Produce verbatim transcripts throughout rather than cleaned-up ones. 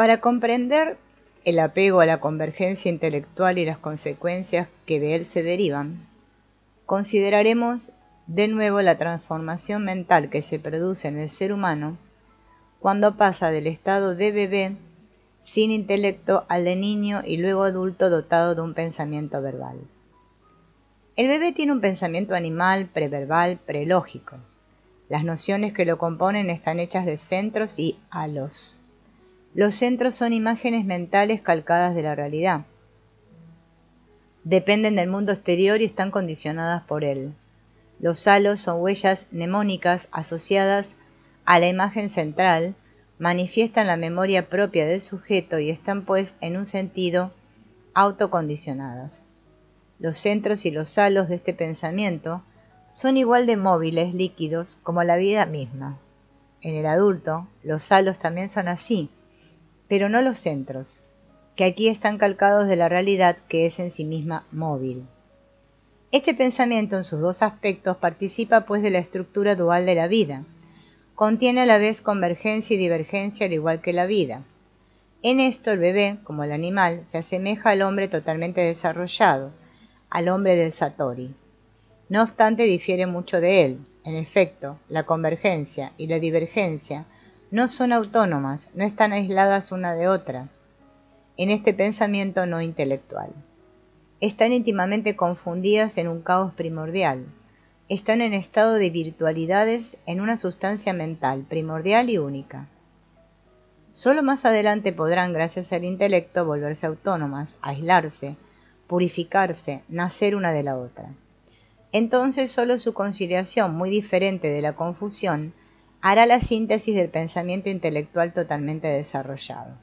Para comprender el apego a la convergencia intelectual y las consecuencias que de él se derivan, consideraremos de nuevo la transformación mental que se produce en el ser humano cuando pasa del estado de bebé sin intelecto al de niño y luego adulto dotado de un pensamiento verbal. El bebé tiene un pensamiento animal, preverbal, prelógico. Las nociones que lo componen están hechas de centros y halos. Los centros son imágenes mentales calcadas de la realidad. Dependen del mundo exterior y están condicionadas por él. Los halos son huellas mnemónicas asociadas a la imagen central, manifiestan la memoria propia del sujeto y están pues en un sentido autocondicionadas. Los centros y los halos de este pensamiento son igual de móviles, líquidos, como la vida misma. En el adulto, los halos también son así, pero no los centros, que aquí están calcados de la realidad que es en sí misma móvil. Este pensamiento en sus dos aspectos participa pues de la estructura dual de la vida. Contiene a la vez convergencia y divergencia al igual que la vida. En esto el bebé, como el animal, se asemeja al hombre totalmente desarrollado, al hombre del Satori. No obstante, difiere mucho de él. En efecto, la convergencia y la divergencia no son autónomas, no están aisladas una de otra, en este pensamiento no intelectual. Están íntimamente confundidas en un caos primordial. Están en estado de virtualidades en una sustancia mental primordial y única. Solo más adelante podrán, gracias al intelecto, volverse autónomas, aislarse, purificarse, nacer una de la otra. Entonces solo su conciliación, muy diferente de la confusión, hará la síntesis del pensamiento intelectual totalmente desarrollado.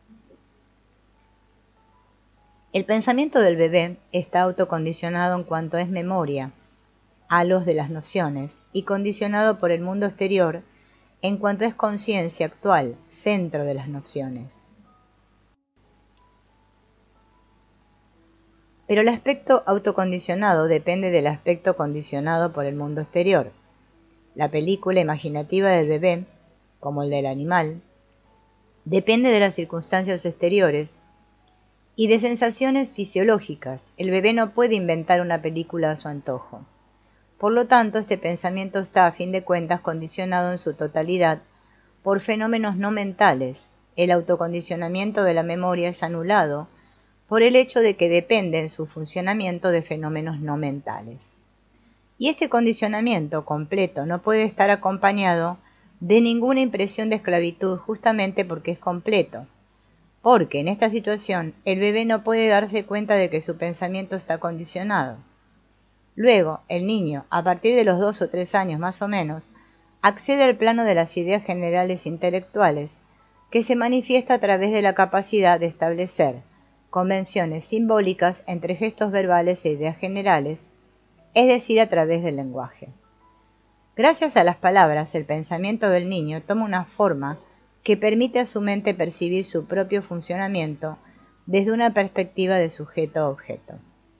El pensamiento del bebé está autocondicionado en cuanto es memoria, halos de las nociones, y condicionado por el mundo exterior en cuanto es conciencia actual, centro de las nociones. Pero el aspecto autocondicionado depende del aspecto condicionado por el mundo exterior. La película imaginativa del bebé, como el del animal, depende de las circunstancias exteriores y de sensaciones fisiológicas. El bebé no puede inventar una película a su antojo. Por lo tanto, este pensamiento está, a fin de cuentas, condicionado en su totalidad por fenómenos no mentales. El autocondicionamiento de la memoria es anulado por el hecho de que depende en su funcionamiento de fenómenos no mentales. Y este condicionamiento completo no puede estar acompañado de ninguna impresión de esclavitud justamente porque es completo, porque en esta situación el bebé no puede darse cuenta de que su pensamiento está condicionado. Luego, el niño, a partir de los dos o tres años más o menos, accede al plano de las ideas generales intelectuales, que se manifiesta a través de la capacidad de establecer convenciones simbólicas entre gestos verbales e ideas generales, es decir, a través del lenguaje. Gracias a las palabras, el pensamiento del niño toma una forma que permite a su mente percibir su propio funcionamiento desde una perspectiva de sujeto a objeto.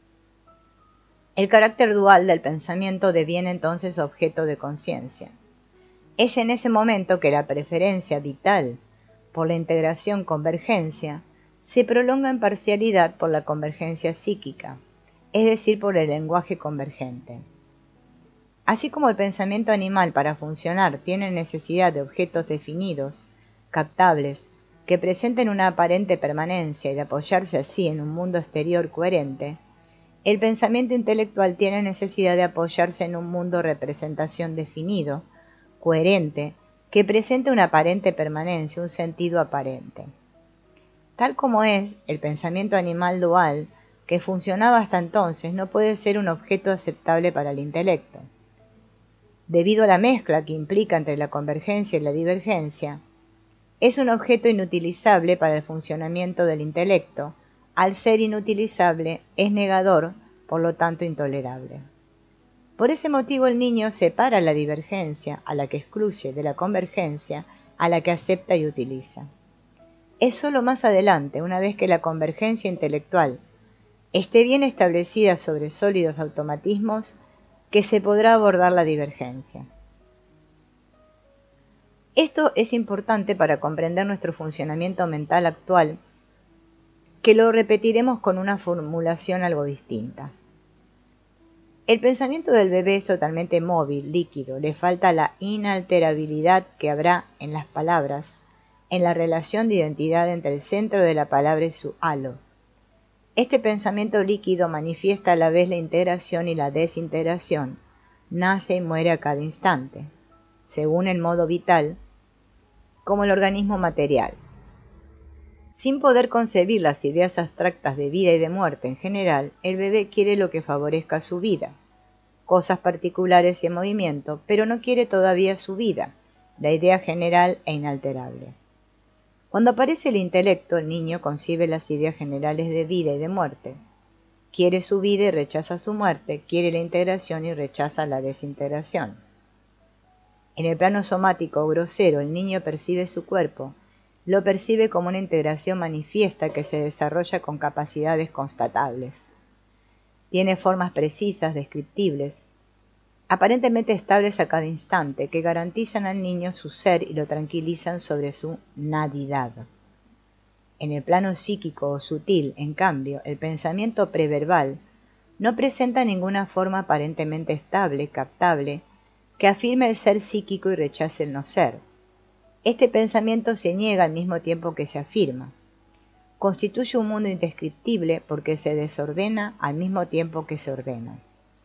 El carácter dual del pensamiento deviene entonces objeto de conciencia. Es en ese momento que la preferencia vital por la integración convergencia se prolonga en parcialidad por la convergencia psíquica, es decir, por el lenguaje convergente. Así como el pensamiento animal para funcionar tiene necesidad de objetos definidos, captables, que presenten una aparente permanencia y de apoyarse así en un mundo exterior coherente, el pensamiento intelectual tiene necesidad de apoyarse en un mundo representación definido, coherente, que presente una aparente permanencia, un sentido aparente. Tal como es, el pensamiento animal dual, que funcionaba hasta entonces, no puede ser un objeto aceptable para el intelecto. Debido a la mezcla que implica entre la convergencia y la divergencia, es un objeto inutilizable para el funcionamiento del intelecto. Al ser inutilizable, es negador, por lo tanto intolerable. Por ese motivo el niño separa la divergencia, a la que excluye, de la convergencia, a la que acepta y utiliza. Es sólo más adelante, una vez que la convergencia intelectual esté bien establecida sobre sólidos automatismos, que se podrá abordar la divergencia. Esto es importante para comprender nuestro funcionamiento mental actual, que lo repetiremos con una formulación algo distinta. El pensamiento del bebé es totalmente móvil, líquido, le falta la inalterabilidad que habrá en las palabras, en la relación de identidad entre el centro de la palabra y su halo. Este pensamiento líquido manifiesta a la vez la integración y la desintegración, nace y muere a cada instante, según el modo vital, como el organismo material. Sin poder concebir las ideas abstractas de vida y de muerte en general, el bebé quiere lo que favorezca su vida, cosas particulares y en movimiento, pero no quiere todavía su vida, la idea general e inalterable. Cuando aparece el intelecto, el niño concibe las ideas generales de vida y de muerte. Quiere su vida y rechaza su muerte, quiere la integración y rechaza la desintegración. En el plano somático o grosero, el niño percibe su cuerpo, lo percibe como una integración manifiesta que se desarrolla con capacidades constatables. Tiene formas precisas, descriptibles, aparentemente estables a cada instante, que garantizan al niño su ser y lo tranquilizan sobre su nadidad. En el plano psíquico o sutil, en cambio, el pensamiento preverbal no presenta ninguna forma aparentemente estable, captable, que afirme el ser psíquico y rechace el no ser. Este pensamiento se niega al mismo tiempo que se afirma. Constituye un mundo indescriptible porque se desordena al mismo tiempo que se ordena.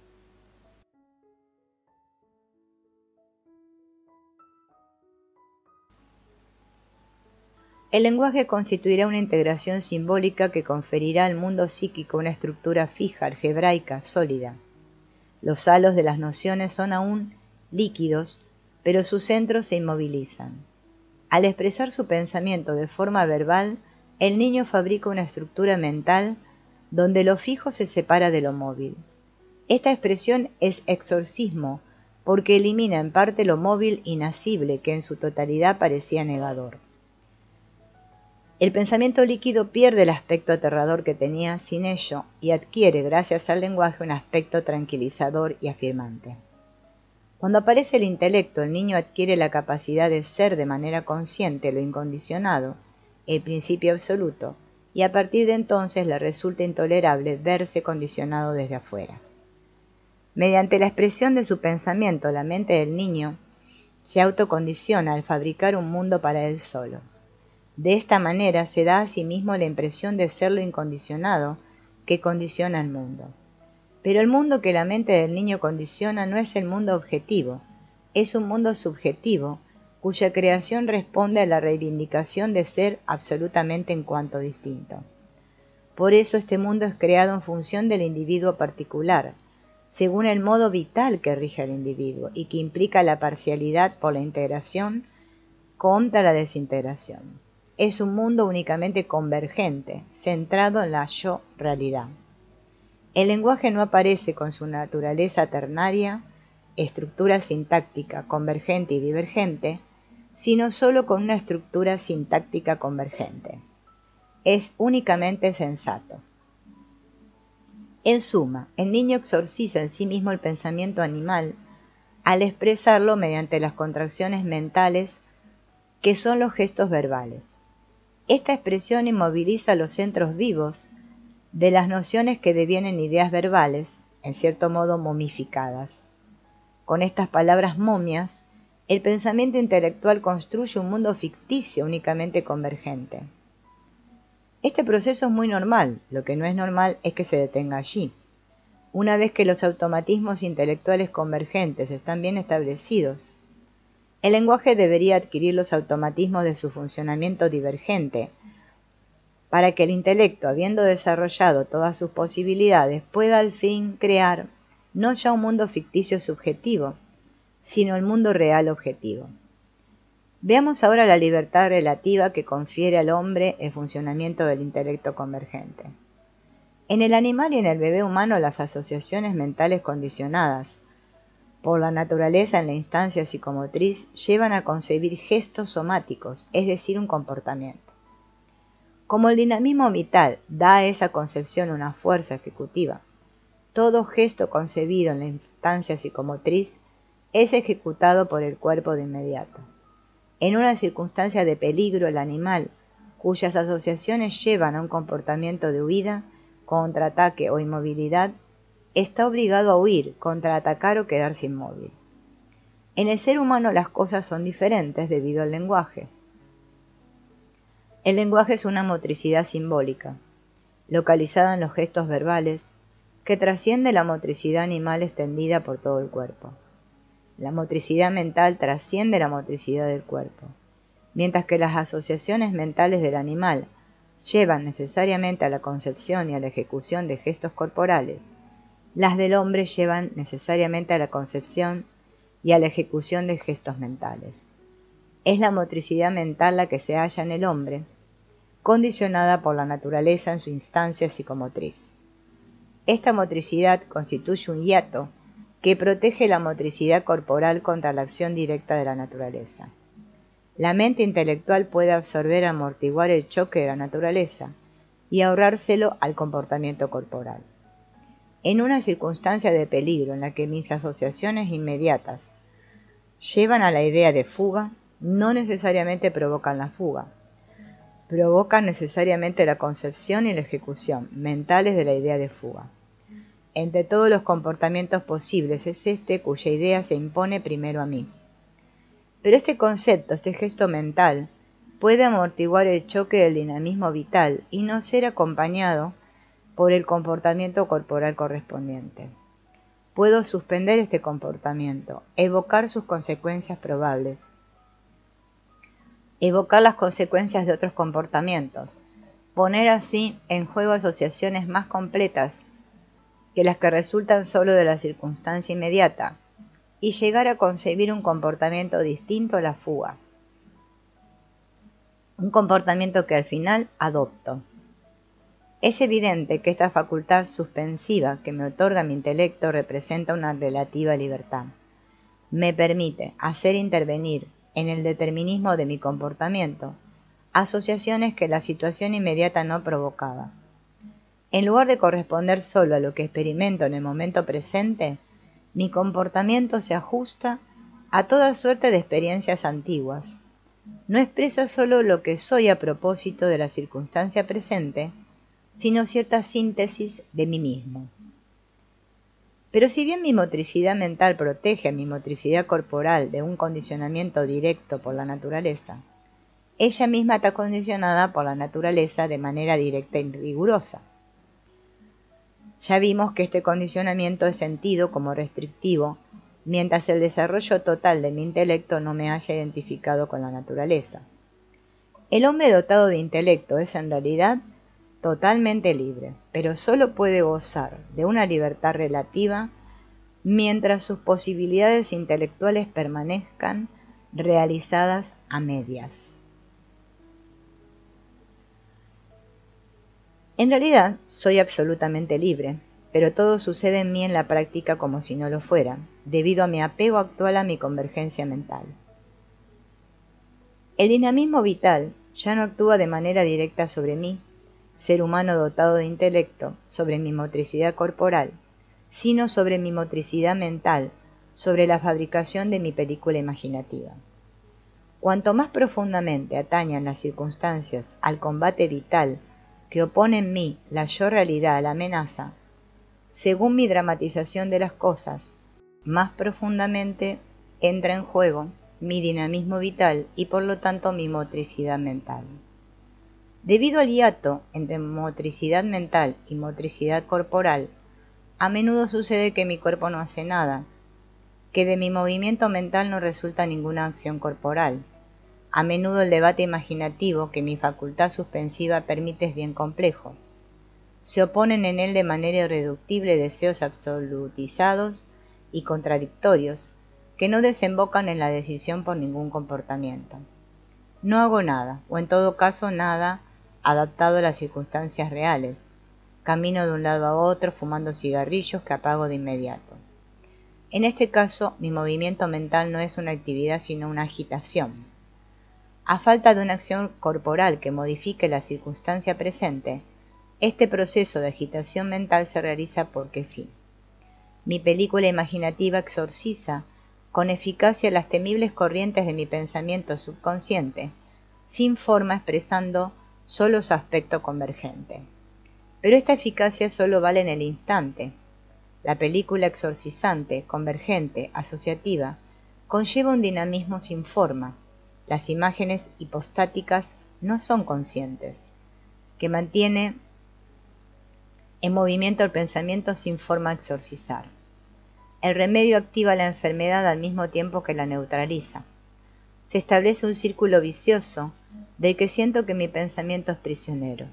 El lenguaje constituirá una integración simbólica que conferirá al mundo psíquico una estructura fija, algebraica, sólida. Los halos de las nociones son aún líquidos, pero sus centros se inmovilizan. Al expresar su pensamiento de forma verbal, el niño fabrica una estructura mental donde lo fijo se separa de lo móvil. Esta expresión es exorcismo porque elimina en parte lo móvil inacible que en su totalidad parecía negador. El pensamiento líquido pierde el aspecto aterrador que tenía sin ello y adquiere, gracias al lenguaje, un aspecto tranquilizador y afirmante. Cuando aparece el intelecto, el niño adquiere la capacidad de ser de manera consciente lo incondicionado, el principio absoluto, y a partir de entonces le resulta intolerable verse condicionado desde afuera. Mediante la expresión de su pensamiento, la mente del niño se autocondiciona al fabricar un mundo para él solo. De esta manera se da a sí mismo la impresión de ser lo incondicionado que condiciona al mundo. Pero el mundo que la mente del niño condiciona no es el mundo objetivo, es un mundo subjetivo, cuya creación responde a la reivindicación de ser absolutamente en cuanto distinto. Por eso este mundo es creado en función del individuo particular, según el modo vital que rige al individuo y que implica la parcialidad por la integración contra la desintegración. Es un mundo únicamente convergente, centrado en la yo-realidad. El lenguaje no aparece con su naturaleza ternaria, estructura sintáctica convergente y divergente, sino sólo con una estructura sintáctica convergente. Es únicamente sensato. En suma, el niño exorciza en sí mismo el pensamiento animal al expresarlo mediante las contracciones mentales que son los gestos verbales. Esta expresión inmoviliza los centros vivos de las nociones que devienen ideas verbales, en cierto modo momificadas. Con estas palabras momias, el pensamiento intelectual construye un mundo ficticio únicamente convergente. Este proceso es muy normal, lo que no es normal es que se detenga allí. Una vez que los automatismos intelectuales convergentes están bien establecidos, el lenguaje debería adquirir los automatismos de su funcionamiento divergente, para que el intelecto, habiendo desarrollado todas sus posibilidades, pueda al fin crear no ya un mundo ficticio subjetivo, sino el mundo real objetivo. Veamos ahora la libertad relativa que confiere al hombre el funcionamiento del intelecto convergente. En el animal y en el bebé humano las asociaciones mentales condicionadas por la naturaleza en la instancia psicomotriz llevan a concebir gestos somáticos, es decir, un comportamiento. Como el dinamismo vital da a esa concepción una fuerza ejecutiva, todo gesto concebido en la instancia psicomotriz es ejecutado por el cuerpo de inmediato. En una circunstancia de peligro, el animal, cuyas asociaciones llevan a un comportamiento de huida, contraataque o inmovilidad, está obligado a huir, contraatacar o quedarse inmóvil. En el ser humano las cosas son diferentes debido al lenguaje. El lenguaje es una motricidad simbólica, localizada en los gestos verbales, que trasciende la motricidad animal extendida por todo el cuerpo. La motricidad mental trasciende la motricidad del cuerpo, mientras que las asociaciones mentales del animal llevan necesariamente a la concepción y a la ejecución de gestos corporales. Las del hombre llevan necesariamente a la concepción y a la ejecución de gestos mentales. Es la motricidad mental la que se halla en el hombre, condicionada por la naturaleza en su instancia psicomotriz. Esta motricidad constituye un hiato que protege la motricidad corporal contra la acción directa de la naturaleza. La mente intelectual puede absorber y amortiguar el choque de la naturaleza y ahorrárselo al comportamiento corporal. En una circunstancia de peligro en la que mis asociaciones inmediatas llevan a la idea de fuga, no necesariamente provocan la fuga, provocan necesariamente la concepción y la ejecución mentales de la idea de fuga. Entre todos los comportamientos posibles es este cuya idea se impone primero a mí. Pero este concepto, este gesto mental, puede amortiguar el choque del dinamismo vital y no ser acompañado por el comportamiento corporal correspondiente. Puedo suspender este comportamiento, evocar sus consecuencias probables, evocar las consecuencias de otros comportamientos, poner así en juego asociaciones más completas que las que resultan solo de la circunstancia inmediata, y llegar a concebir un comportamiento distinto a la fuga, un comportamiento que al final adopto. Es evidente que esta facultad suspensiva que me otorga mi intelecto representa una relativa libertad. Me permite hacer intervenir en el determinismo de mi comportamiento asociaciones que la situación inmediata no provocaba. En lugar de corresponder solo a lo que experimento en el momento presente, mi comportamiento se ajusta a toda suerte de experiencias antiguas. No expresa solo lo que soy a propósito de la circunstancia presente, sino cierta síntesis de mí mismo. Pero si bien mi motricidad mental protege a mi motricidad corporal de un condicionamiento directo por la naturaleza, ella misma está condicionada por la naturaleza de manera directa y rigurosa. Ya vimos que este condicionamiento es sentido como restrictivo, mientras el desarrollo total de mi intelecto no me haya identificado con la naturaleza. El hombre dotado de intelecto es en realidad totalmente libre, pero solo puede gozar de una libertad relativa mientras sus posibilidades intelectuales permanezcan realizadas a medias. En realidad, soy absolutamente libre, pero todo sucede en mí en la práctica como si no lo fuera, debido a mi apego actual a mi convergencia mental. El dinamismo vital ya no actúa de manera directa sobre mí, ser humano dotado de intelecto, sobre mi motricidad corporal, sino sobre mi motricidad mental, sobre la fabricación de mi película imaginativa. Cuanto más profundamente atañan las circunstancias al combate vital que opone en mí la yo realidad a la amenaza, según mi dramatización de las cosas, más profundamente entra en juego mi dinamismo vital y por lo tanto mi motricidad mental. Debido al hiato entre motricidad mental y motricidad corporal, a menudo sucede que mi cuerpo no hace nada, que de mi movimiento mental no resulta ninguna acción corporal. A menudo el debate imaginativo que mi facultad suspensiva permite es bien complejo. Se oponen en él de manera irreductible deseos absolutizados y contradictorios que no desembocan en la decisión por ningún comportamiento. No hago nada, o en todo caso nada adaptado a las circunstancias reales. Camino de un lado a otro fumando cigarrillos que apago de inmediato. En este caso, mi movimiento mental no es una actividad sino una agitación. A falta de una acción corporal que modifique la circunstancia presente, este proceso de agitación mental se realiza porque sí. Mi película imaginativa exorciza con eficacia las temibles corrientes de mi pensamiento subconsciente, sin forma expresando solo su aspecto convergente. Pero esta eficacia solo vale en el instante. La película exorcizante, convergente, asociativa, conlleva un dinamismo sin forma. Las imágenes hipostáticas no son conscientes, que mantiene en movimiento el pensamiento sin forma a exorcizar. El remedio activa la enfermedad al mismo tiempo que la neutraliza. Se establece un círculo vicioso del que siento que mi pensamiento es prisionero.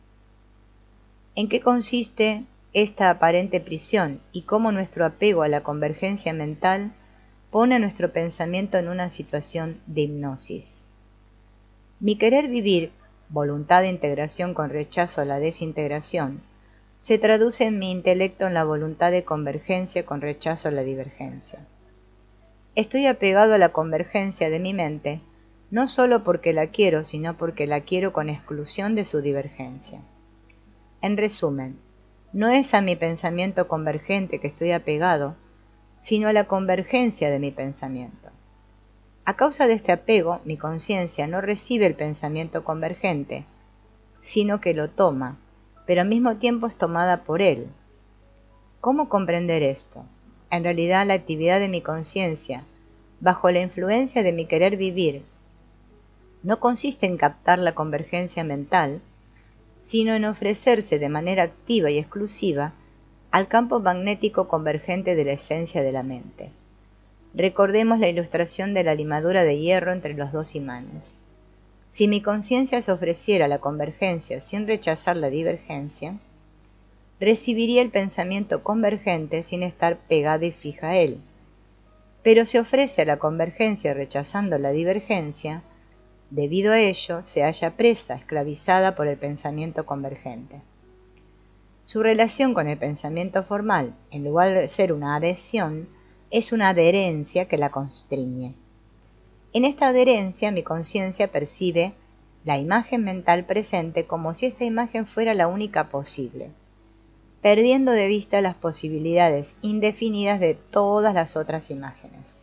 ¿En qué consiste esta aparente prisión y cómo nuestro apego a la convergencia mental pone a nuestro pensamiento en una situación de hipnosis? Mi querer vivir, voluntad de integración con rechazo a la desintegración, se traduce en mi intelecto en la voluntad de convergencia con rechazo a la divergencia. Estoy apegado a la convergencia de mi mente, no solo porque la quiero, sino porque la quiero con exclusión de su divergencia. En resumen, no es a mi pensamiento convergente que estoy apegado, sino a la convergencia de mi pensamiento. A causa de este apego, mi conciencia no recibe el pensamiento convergente, sino que lo toma, pero al mismo tiempo es tomada por él. ¿Cómo comprender esto? En realidad, la actividad de mi conciencia, bajo la influencia de mi querer vivir, no consiste en captar la convergencia mental, sino en ofrecerse de manera activa y exclusiva al campo magnético convergente de la esencia de la mente. Recordemos la ilustración de la limadura de hierro entre los dos imanes. Si mi conciencia se ofreciera a la convergencia sin rechazar la divergencia, recibiría el pensamiento convergente sin estar pegada y fija a él. Pero se ofrece a la convergencia rechazando la divergencia, debido a ello se halla presa, esclavizada por el pensamiento convergente. Su relación con el pensamiento formal, en lugar de ser una adhesión, es una adherencia que la constriñe. En esta adherencia mi conciencia percibe la imagen mental presente como si esta imagen fuera la única posible, perdiendo de vista las posibilidades indefinidas de todas las otras imágenes.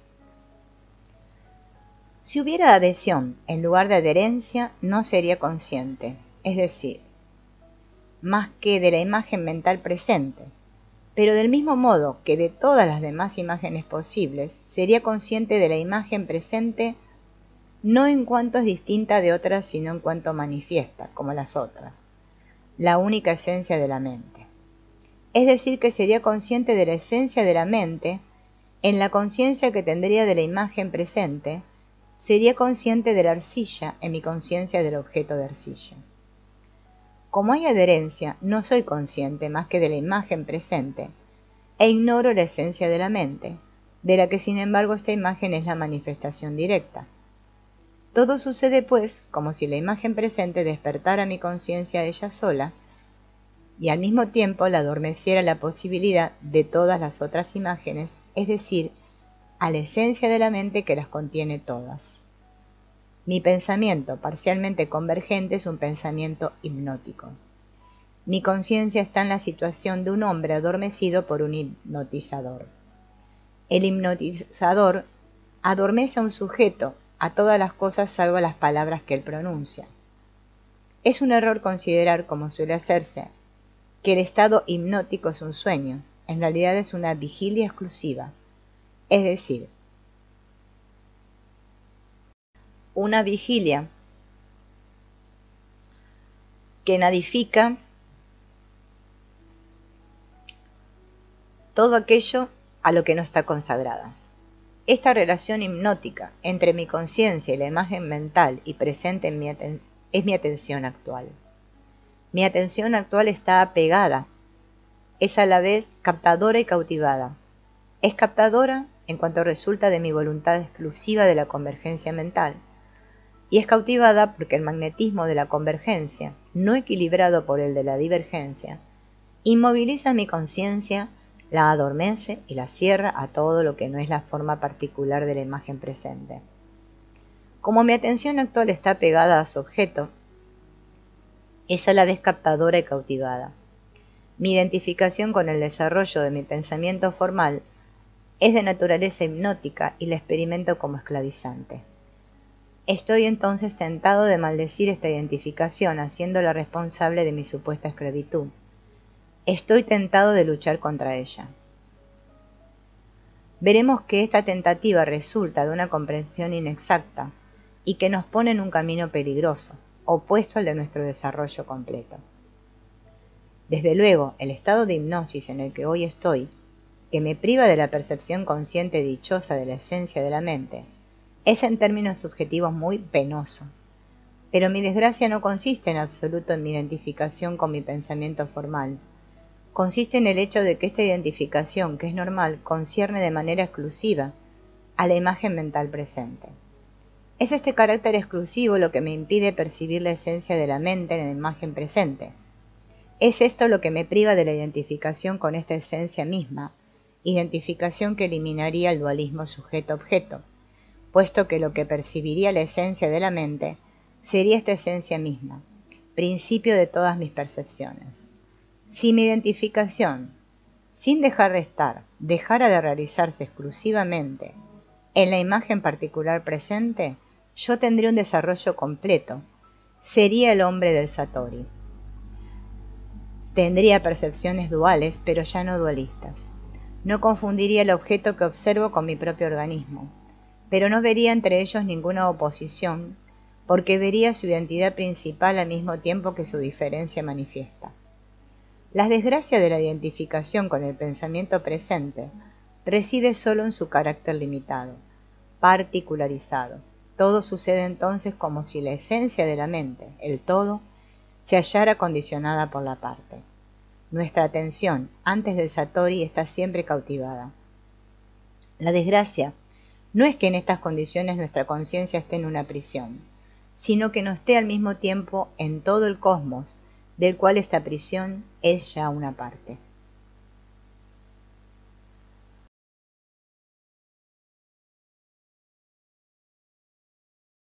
Si hubiera adhesión en lugar de adherencia, no sería consciente, es decir, más que de la imagen mental presente, pero del mismo modo que de todas las demás imágenes posibles, sería consciente de la imagen presente no en cuanto es distinta de otras, sino en cuanto manifiesta, como las otras, la única esencia de la mente. Es decir, que sería consciente de la esencia de la mente, en la conciencia que tendría de la imagen presente, sería consciente de la arcilla en mi conciencia del objeto de arcilla. Como hay adherencia, no soy consciente más que de la imagen presente, e ignoro la esencia de la mente, de la que sin embargo esta imagen es la manifestación directa. Todo sucede pues como si la imagen presente despertara mi conciencia ella sola, y al mismo tiempo la adormeciera la posibilidad de todas las otras imágenes, es decir, a la esencia de la mente que las contiene todas. Mi pensamiento parcialmente convergente es un pensamiento hipnótico. Mi conciencia está en la situación de un hombre adormecido por un hipnotizador. El hipnotizador adormece a un sujeto, a todas las cosas salvo a las palabras que él pronuncia. Es un error considerar, como suele hacerse, que el estado hipnótico es un sueño. En realidad es una vigilia exclusiva, es decir, una vigilia que nadifica todo aquello a lo que no está consagrada. Esta relación hipnótica entre mi conciencia y la imagen mental y presente en mi aten- es mi atención actual. Mi atención actual está apegada, es a la vez captadora y cautivada. Es captadora en cuanto resulta de mi voluntad exclusiva de la convergencia mental, y es cautivada porque el magnetismo de la convergencia, no equilibrado por el de la divergencia, inmoviliza mi conciencia, la adormece y la cierra a todo lo que no es la forma particular de la imagen presente. Como mi atención actual está pegada a su objeto, es a la vez captadora y cautivada. Mi identificación con el desarrollo de mi pensamiento formal es de naturaleza hipnótica y la experimento como esclavizante. Estoy entonces tentado de maldecir esta identificación, haciéndola responsable de mi supuesta esclavitud. Estoy tentado de luchar contra ella. Veremos que esta tentativa resulta de una comprensión inexacta y que nos pone en un camino peligroso, opuesto al de nuestro desarrollo completo. Desde luego, el estado de hipnosis en el que hoy estoy, que me priva de la percepción consciente dichosa de la esencia de la mente, es en términos subjetivos muy penoso. Pero mi desgracia no consiste en absoluto en mi identificación con mi pensamiento formal. Consiste en el hecho de que esta identificación, que es normal, concierne de manera exclusiva a la imagen mental presente. Es este carácter exclusivo lo que me impide percibir la esencia de la mente en la imagen presente. Es esto lo que me priva de la identificación con esta esencia misma, identificación que eliminaría el dualismo sujeto-objeto, puesto que lo que percibiría la esencia de la mente sería esta esencia misma, principio de todas mis percepciones. Si mi identificación, sin dejar de estar, dejara de realizarse exclusivamente en la imagen particular presente, yo tendría un desarrollo completo, sería el hombre del Satori. Tendría percepciones duales, pero ya no dualistas. No confundiría el objeto que observo con mi propio organismo, pero no vería entre ellos ninguna oposición, porque vería su identidad principal al mismo tiempo que su diferencia manifiesta. La desgracia de la identificación con el pensamiento presente reside solo en su carácter limitado, particularizado. Todo sucede entonces como si la esencia de la mente, el todo, se hallara condicionada por la parte. Nuestra atención, antes del Satori, está siempre cautivada. La desgracia no es que en estas condiciones nuestra conciencia esté en una prisión, sino que no esté al mismo tiempo en todo el cosmos, del cual esta prisión es ya una parte.